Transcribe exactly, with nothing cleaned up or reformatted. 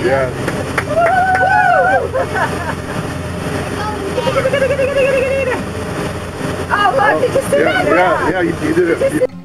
Yeah. Oh, look, did you see yeah, that? Yeah, yeah, you, you did it. You